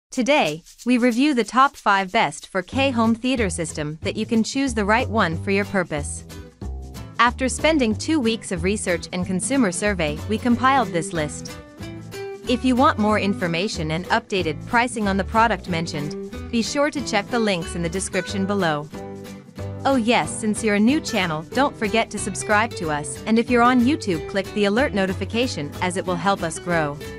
Today, we review the top 5 best 4K home theater system that you can choose the right one for your purpose. After spending 2 weeks of research and consumer survey, we compiled this list. If you want more information and updated pricing on the product mentioned, be sure to check the links in the description below. Oh yes, since you're a new channel, don't forget to subscribe to us, and if you're on YouTube, click the alert notification as it will help us grow.